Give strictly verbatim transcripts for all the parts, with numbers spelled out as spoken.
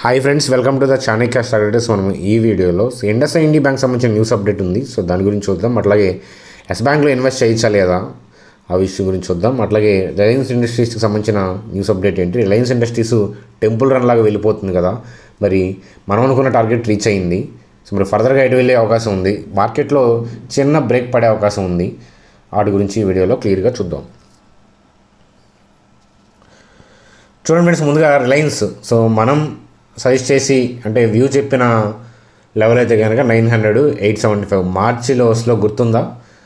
Hi friends, welcome to the Chanakya starters. మనం ఈ వీడియోలో ఇండస్ఇండ్ బ్యాంక్ సంబంధించిన న్యూస్ అప్డేట్ ఉంది. సో దాని గురించి చూద్దాం. అట్లాగే ఎస్ బ్యాంక్లో ఇన్వెస్ట్ చేయొచ్చా లేదా ఆ విషయం గురించి చూద్దాం. అట్లాగే రిలయన్స్ ఇండస్ట్రీస్కి సంబంధించిన న్యూస్ అప్డేట్ ఏంటి, రిలయన్స్ ఇండస్ట్రీస్ టెంపుల్ రన్ లాగా వెళ్ళిపోతుంది కదా, మరి మనం అనుకున్న టార్గెట్ రీచ్ అయ్యింది. సో మరి ఫర్దర్గా ఎటు వెళ్ళే అవకాశం ఉంది, మార్కెట్లో చిన్న బ్రేక్ పడే అవకాశం ఉంది. వాటి గురించి ఈ వీడియోలో క్లియర్గా చూద్దాం. చూడండి ఫ్రెండ్స్, ముందుగా రిలయన్స్. సో మనం సజెస్ట్ చేసి అంటే వ్యూ చెప్పిన లెవెల్ అయితే కనుక nine hundred eight seventy five March లోస్లో గుర్తుందా.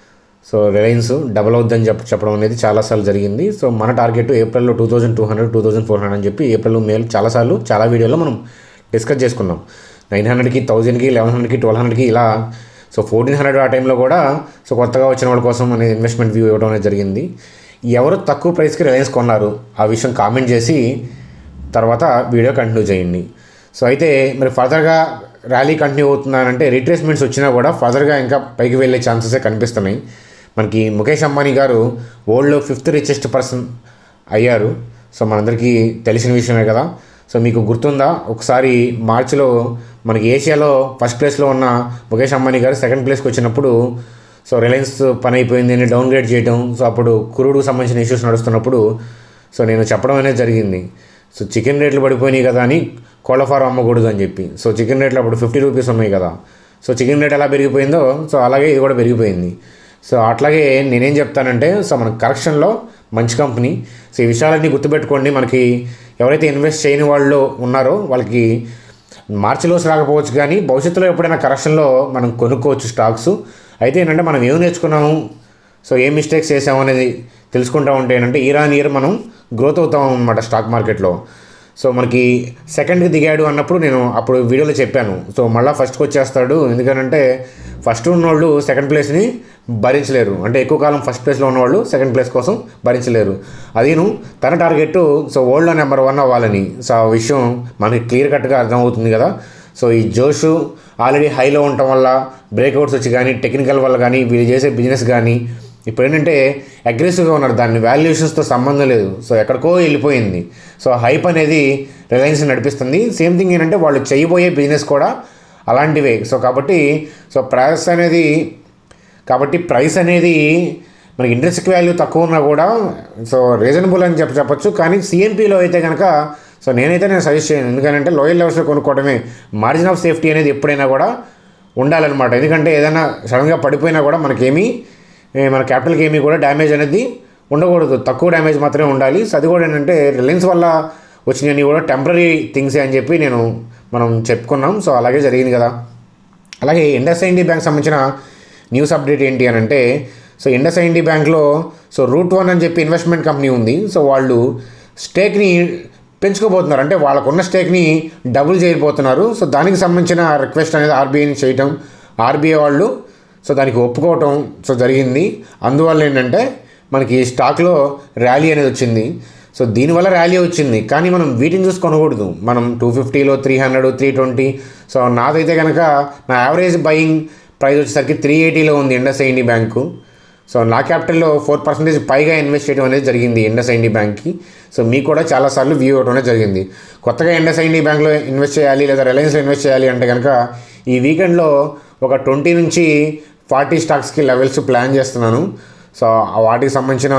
సో రిలయన్స్ డబల్ అవుద్దని చెప్ప చెప్పడం అనేది చాలాసార్లు జరిగింది. సో మన టార్గెట్ ఏప్రిల్లో two thousand two hundred two thousand four hundred అని చెప్పి ఏప్రిల్ మేలు చాలాసార్లు చాలా వీడియోలో మనం డిస్కస్ చేసుకున్నాం. నైన్ హండ్రెడ్కి థౌజండ్కి లెవెన్ హండ్రెడ్కి ట్వెల్వ్ హండ్రెడ్కి ఇలా. సో ఫోర్టీన్ హండ్రెడ్ ఆ టైంలో కూడా సో కొత్తగా వచ్చిన వాళ్ళ కోసం అనేది ఇన్వెస్ట్మెంట్ వ్యూ ఇవ్వడం అనేది జరిగింది. ఎవరు తక్కువ ప్రైస్కి రిలయన్స్ కొన్నారు ఆ విషయం కామెంట్ చేసి తర్వాత వీడియో కంటిన్యూ చేయండి. సో అయితే మరి ఫర్దర్గా ర్యాలీ కంటిన్యూ అవుతుందనంటే రిట్రేస్మెంట్స్ వచ్చినా కూడా ఫర్దర్గా ఇంకా పైకి వెళ్ళే ఛాన్సెసే కనిపిస్తున్నాయి. మనకి ముఖేష్ అంబానీ గారు వరల్డ్లో ఫిఫ్త్ రిచెస్ట్ పర్సన్ అయ్యారు. సో మనందరికీ తెలిసిన విషయమే కదా. సో మీకు గుర్తుందా, ఒకసారి మార్చిలో మనకి ఏషియాలో ఫస్ట్ ప్లేస్లో ఉన్న ముఖేష్ అంబానీ గారు సెకండ్ ప్లేస్కి వచ్చినప్పుడు సో రిలయన్స్ పని అయిపోయింది అని డౌన్గ్రేడ్ చేయడం. సో అప్పుడు క్రూడ్కు సంబంధించిన ఇష్యూస్ నడుస్తున్నప్పుడు సో నేను చెప్పడం అనేది జరిగింది. సో చికెన్ రేట్లు పడిపోయినాయి కదా అని కోళ్ళ ఫారం అమ్మకూడదు అని చెప్పి. సో చికెన్ రేట్లు అప్పుడు ఫిఫ్టీ రూపీస్ ఉన్నాయి కదా. సో చికెన్ రేట్ ఎలా పెరిగిపోయిందో సో అలాగే ఇది కూడా పెరిగిపోయింది. సో అట్లాగే నేనేం చెప్తానంటే, సో మన కరెక్షన్లో మంచి కంపెనీ. సో ఈ విషయాలన్నీ గుర్తుపెట్టుకోండి. మనకి ఎవరైతే ఇన్వెస్ట్ చేయని వాళ్ళు ఉన్నారో వాళ్ళకి మార్చిలో రాకపోవచ్చు, కానీ భవిష్యత్తులో ఎప్పుడైనా కరెక్షన్లో మనం కొనుక్కోవచ్చు స్టాక్స్. అయితే ఏంటంటే మనం ఏం నేర్చుకున్నాము, సో ఏం మిస్టేక్స్ చేసాము అనేది తెలుసుకుంటా ఉంటే ఏంటంటే ఇయర్ ఆన్ ఇయర్ మనం గ్రోత్ అవుతాం అన్నమాట స్టాక్ మార్కెట్లో. సో మనకి సెకండ్కి దిగాడు అన్నప్పుడు నేను అప్పుడు వీడియోలో చెప్పాను. సో మళ్ళీ ఫస్ట్కి వచ్చేస్తాడు, ఎందుకంటే ఫస్ట్ ఉన్నవాళ్ళు సెకండ్ ప్లేస్ని భరించలేరు. అంటే ఎక్కువ కాలం ఫస్ట్ ప్లేస్లో ఉన్నవాళ్ళు సెకండ్ ప్లేస్ కోసం భరించలేరు. అదేను తన టార్గెట్ సో వరల్డ్లో నెంబర్ వన్ అవ్వాలని. సో ఆ విషయం మనకి క్లియర్ కట్గా అర్థమవుతుంది కదా. సో ఈ జోషు ఆల్రెడీ హైలో ఉండటం వల్ల బ్రేక్అవుట్స్ వచ్చి కానీ టెక్నికల్ వల్ల కానీ వీళ్ళు చేసే బిజినెస్ కానీ ఇప్పుడు ఏంటంటే అగ్రెసివ్గా ఉన్నారు. దాని వాల్యుయేషన్స్తో సంబంధం లేదు. సో ఎక్కడికో వెళ్ళిపోయింది. సో హైప్ అనేది రిలయన్స్ నడిపిస్తుంది. సేమ్ థింగ్ ఏంటంటే వాళ్ళు చేయబోయే బిజినెస్ కూడా అలాంటివే. సో కాబట్టి సో ప్రైస్ అనేది కాబట్టి ప్రైస్ అనేది మనకి ఇంట్రెస్టిక్ వాల్యూ తక్కువ ఉన్నా కూడా సో రీజనబుల్ అని చెప్ప చెప్పచ్చు కానీ సిఎంపీలో అయితే కనుక సో నేనైతే నేను సజెస్ట్ చేయను. ఎందుకంటే లోయర్ లెవెల్స్లో కొనుక్కోవడమే. మార్జిన్ ఆఫ్ సేఫ్టీ అనేది ఎప్పుడైనా కూడా ఉండాలన్నమాట. ఎందుకంటే ఏదైనా సడన్గా పడిపోయినా కూడా మనకేమీ మన క్యాపిటల్కి ఏమీ కూడా డ్యామేజ్ అనేది ఉండకూడదు, తక్కువ డ్యామేజ్ మాత్రమే ఉండాలి. సో అది కూడా ఏంటంటే రిలయన్స్ వల్ల వచ్చినవి కూడా టెంపరీ థింగ్సే అని చెప్పి నేను మనం చెప్పుకున్నాం. సో అలాగే జరిగింది కదా. అలాగే ఇండస్ఇండ్ బ్యాంక్ సంబంధించిన న్యూస్ అప్డేట్ ఏంటి అని అంటే, సో ఇండస్ఇండ్ బ్యాంక్లో సో రూట్ వన్ అని చెప్పి ఇన్వెస్ట్మెంట్ కంపెనీ ఉంది. సో వాళ్ళు స్టేక్ని పెంచుకోబోతున్నారు, అంటే వాళ్ళకున్న స్టేక్ని డబుల్ చేయబోతున్నారు. సో దానికి సంబంధించిన రిక్వెస్ట్ అనేది ఆర్బీఐని చేయటం, ఆర్బీఐ వాళ్ళు సో దానికి ఒప్పుకోవటం సో జరిగింది. అందువల్ల ఏంటంటే మనకి స్టాక్లో ర్యాలీ అనేది వచ్చింది. సో దీనివల్ల ర్యాలీ వచ్చింది, కానీ మనం వీటిని చూసి కొనకూడదు. మనం టూ ఫిఫ్టీలో three hundred three twenty so నాదైతే కనుక నా యావరేజ్ బయింగ్ ప్రైస్ వచ్చేసరికి త్రీ ఎయిటీలో ఉంది ఇండస్ఇండ్ బ్యాంకు. సో నా క్యాపిటల్లో ఫోర్ పర్సెంటేజ్ పైగా ఇన్వెస్ట్ చేయడం అనేది జరిగింది ఇండస్ఇండ్ బ్యాంక్కి. సో మీకు కూడా చాలాసార్లు వ్యూ అవ్వడం అనేది జరిగింది. కొత్తగా ఇండస్ఇండ్ బ్యాంక్లో ఇన్వెస్ట్ చేయాలి లేదా రిలయన్స్లో ఇన్వెస్ట్ చేయాలి అంటే కనుక ఈ వీకెండ్లో ఒక ట్వంటీ నుంచి ఫార్టీ స్టాక్స్కి లెవెల్స్ ప్లాన్ చేస్తున్నాను. సో వాటికి సంబంధించిన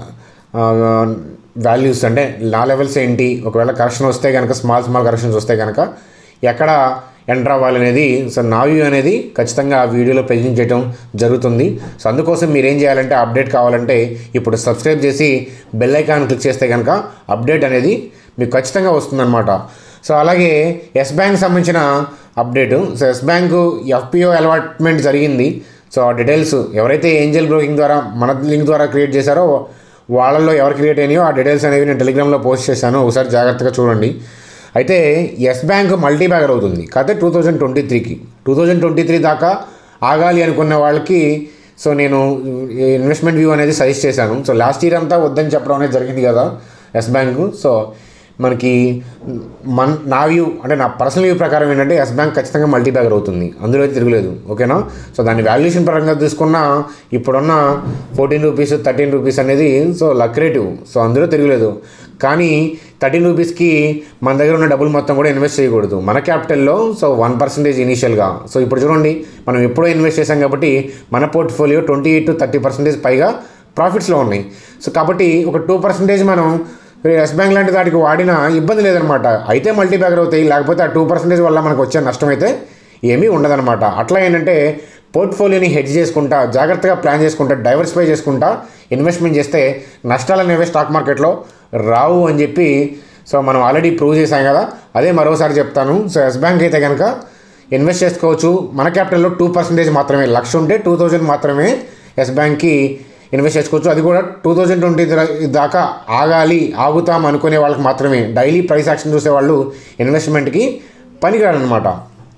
వాల్యూస్ అంటే నా లెవెల్స్ ఏంటి, ఒకవేళ కరెక్షన్ వస్తే కనుక స్మాల్ స్మాల్ కరెక్షన్స్ వస్తే కనుక ఎక్కడ ఎంటర్ అవ్వాలనేది సో నా వ్యూ అనేది ఖచ్చితంగా ఆ వీడియోలో ప్రెజెంట్ చేయడం జరుగుతుంది. సో అందుకోసం మీరు ఏం చేయాలంటే అప్డేట్ కావాలంటే ఇప్పుడు సబ్స్క్రైబ్ చేసి బెల్ ఐకాన్ క్లిక్ చేస్తే కనుక అప్డేట్ అనేది మీకు ఖచ్చితంగా వస్తుందన్నమాట. సో అలాగే ఎస్ బ్యాంక్ సంబంధించిన update. So Yes Bank FPO allotment జరిగింది. సో ఆ డీటెయిల్స్ ఎవరైతే ఏంజల్ బ్రోకింగ్ ద్వారా మన లింక్ ద్వారా క్రియేట్ చేశారో వాళ్ళల్లో ఎవరు క్రియేట్ అయినాయో ఆ డీటెయిల్స్ అనేవి నేను టెలిగ్రామ్లో పోస్ట్ చేశాను, ఒకసారి జాగ్రత్తగా చూడండి. అయితే ఎస్ బ్యాంక్ మల్టీ బ్యాగర్ అవుతుంది కాకపోతే టూ థౌజండ్ ట్వంటీ త్రీకి టూ థౌజండ్ ట్వంటీ త్రీ దాకా ఆగాలి అనుకున్న వాళ్ళకి సో నేను ఇన్వెస్ట్మెంట్ వ్యూ అనేది సజెస్ట్ చేశాను. సో లాస్ట్ ఇయర్ అంతా వద్దని చెప్పడం అనేది జరిగింది కదా ఎస్ బ్యాంకు. సో మనకి మన నా వ్యూ అంటే నా పర్సనల్ వ్యూ ప్రకారం ఏంటంటే ఎస్ బ్యాంక్ ఖచ్చితంగా మల్టీ బ్యాగర్ అవుతుంది, అందులో అయితే తిరగలేదు. ఓకేనా. సో దాని వాల్యుయేషన్ పరంగా తీసుకున్న ఇప్పుడున్న ఫోర్టీన్ రూపీస్ థర్టీన్ రూపీస్ అనేది సో లక్రేటివ్, సో అందులో తిరగలేదు. కానీ థర్టీన్ రూపీస్కి మన దగ్గర ఉన్న డబ్బులు మొత్తం కూడా ఇన్వెస్ట్ చేయకూడదు. మన క్యాపిటల్లో సో వన్ పర్సెంటేజ్ ఇనీషియల్గా. సో ఇప్పుడు చూడండి, మనం ఎప్పుడో ఇన్వెస్ట్ చేసాం కాబట్టి మన portfolio twenty eight to thirty percentage పైగా ప్రాఫిట్స్లో ఉన్నాయి. సో కాబట్టి ఒక టూ పర్సెంటేజ్ మనం ఎస్ బ్యాంక్ లాంటి దానికి వాడినా ఇబ్బంది లేదనమాట. అయితే మల్టీ బ్యాగర్ అవుతాయి, లేకపోతే ఆ టూ పర్సెంటేజ్ వల్ల మనకు వచ్చే నష్టం అయితే ఏమీ ఉండదన్నమాట. అట్లా ఏంటంటే పోర్ట్ఫోలియోని హెడ్జ్ చేసుకుంటా, జాగ్రత్తగా ప్లాన్ చేసుకుంటా, డైవర్సిఫై చేసుకుంటా ఇన్వెస్ట్మెంట్ చేస్తే నష్టాలు అనేవి స్టాక్ మార్కెట్లో రావు అని చెప్పి సో మనం ఆల్రెడీ ప్రూవ్ చేసాం కదా. అదే మరోసారి చెప్తాను. సో ఎస్ బ్యాంక్ అయితే కనుక ఇన్వెస్ట్ చేసుకోవచ్చు. మన క్యాపిటల్లో టూ పర్సెంటేజ్ మాత్రమే, లక్ష ఉంటే టూ థౌజండ్ మాత్రమే ఎస్ బ్యాంక్కి ఇన్వెస్ట్ చేసుకోవచ్చు. అది కూడా టూ థౌజండ్ ట్వంటీ దాకా ఆగాలి, ఆగుతాం అనుకునే వాళ్ళకి మాత్రమే. డైలీ ప్రైస్ యాక్షన్ చూసే వాళ్ళు ఇన్వెస్ట్మెంట్కి పనికిరారనమాట.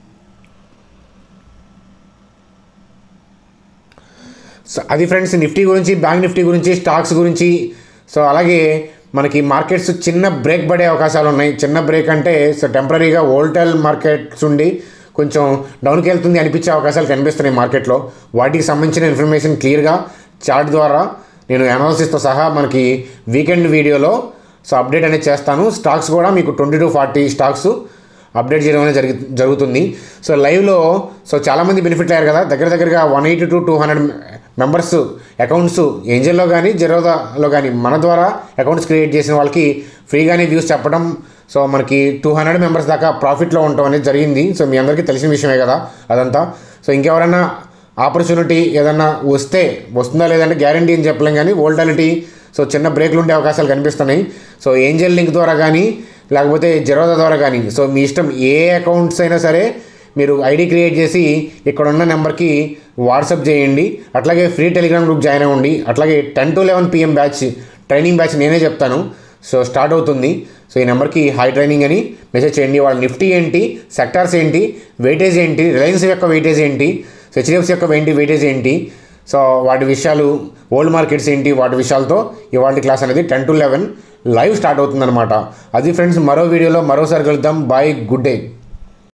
సో అది ఫ్రెండ్స్ నిఫ్టీ గురించి, బ్యాంక్ నిఫ్టీ గురించి, స్టాక్స్ గురించి. సో అలాగే మనకి మార్కెట్స్ చిన్న బ్రేక్ పడే అవకాశాలు ఉన్నాయి. చిన్న బ్రేక్ అంటే సో టెంపరీగా వోల్టైల్ మార్కెట్స్ ఉండి కొంచెం డౌన్కి వెళ్తుంది అనిపించే అవకాశాలు కనిపిస్తున్నాయి మార్కెట్లో. వాటికి సంబంధించిన ఇన్ఫర్మేషన్ క్లియర్గా చార్ట్ ద్వారా నేను అనాలిసిస్తో సహా మనకి వీకెండ్ వీడియోలో సో అప్డేట్ అనేది చేస్తాను. స్టాక్స్ కూడా మీకు twenty to forty stocks update చేయడం అనేది జరిగి జరుగుతుంది సో లైవ్లో. సో చాలామంది బెనిఫిట్ అయ్యారు కదా, దగ్గర దగ్గరగా one eighty to two hundred members accounts ఏంజల్లో కానీ జెరోదాలో కానీ మన ద్వారా అకౌంట్స్ క్రియేట్ చేసిన వాళ్ళకి ఫ్రీగానే వ్యూస్ చెప్పడం. సో మనకి టూ హండ్రెడ్ మెంబర్స్ దాకా ప్రాఫిట్లో ఉండటం అనేది జరిగింది. సో మీ అందరికీ తెలిసిన విషయమే కదా అదంతా. సో ఇంకెవరైనా ఆపర్చునిటీ ఏదన్నా వస్తే వస్తుందా లేదంటే గ్యారంటీ అని చెప్పలేం, కానీ వోల్టాలిటీ సో చిన్న బ్రేక్లు ఉండే అవకాశాలు కనిపిస్తున్నాయి. సో ఏంజల్ లింక్ ద్వారా కానీ లేకపోతే జెరోదా ద్వారా కానీ సో మీ ఇష్టం, ఏ అకౌంట్స్ అయినా సరే మీరు ఐడి క్రియేట్ చేసి ఇక్కడ ఉన్న నెంబర్కి వాట్సాప్ చేయండి. అట్లాగే ఫ్రీ టెలిగ్రామ్ గ్రూప్ జాయిన్ అవ్వండి. అట్లాగే ten to eleven PM batch training batch నేనే చెప్తాను. సో స్టార్ట్ అవుతుంది. సో ఈ నెంబర్కి హై ట్రైనింగ్ అని మెసేజ్ చేయండి. వాళ్ళ నిఫ్టీ ఏంటి, సెక్టార్స్ ఏంటి, వెయిటేజ్ ఏంటి, రిలయన్స్ యొక్క వెయిటేజ్ ఏంటి, సో హెచ్డిఎఫ్సి యొక్క ఏంటి వెయిటేజ్ ఏంటి, సో వాటి విషయాలు, ఓల్డ్ మార్కెట్స్ ఏంటి, వాటి విషయాలతో ఇవాళ క్లాస్ అనేది ten to eleven live start అవుతుందన్నమాట. అది ఫ్రెండ్స్, మరో వీడియోలో మరోసారి కలుద్దాం. Bye, good day.